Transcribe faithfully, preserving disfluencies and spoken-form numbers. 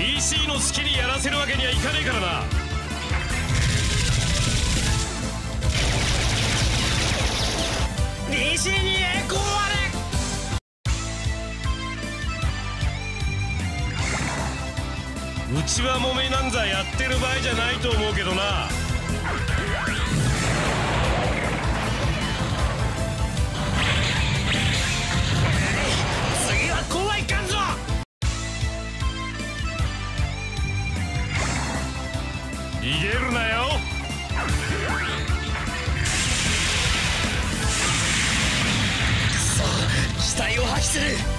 ィーシー の好きにやらせるわけにはいかねえからな。ディーシー に栄光あれ。うちはもめなんざやってる場合じゃないと思うけどな。次はこうはいかんぞ。逃げるなよ。くそ、期待を発揮する。